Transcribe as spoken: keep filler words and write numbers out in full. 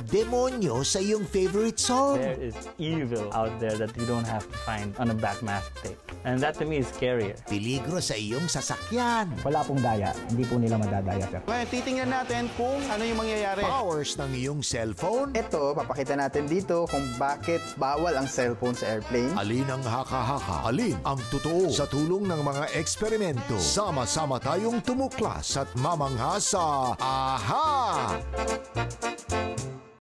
demonyo sa iyong favorite song. There is evil out there that you don't have to find on a backmask tape. And that to me is scarier. Peligro sa iyong sasakyan. Wala pong daya. Hindi po nila madadaya, sir. Ngayon, titingnan natin kung ano yung mangyayari. Powers ng iyong cellphone. Ito, papakita natin dito kung bakit bawal ang cellphone sa airplane. Alin ang haka-haka? Alin ang totoo? Sa tulong ng mga eksperimento, sama-sama tayong tumuklas at mamangha sa Aha!